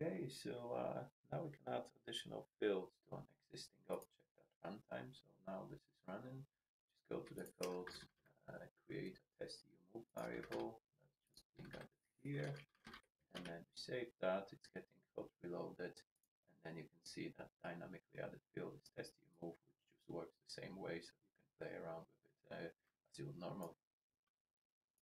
Okay, so now we can add additional fields to an existing object at runtime. So now this is running. Just go to the code, create a test move variable that's just being added here, and then we save that. It's getting code reloaded, and then you can see that dynamically added field is test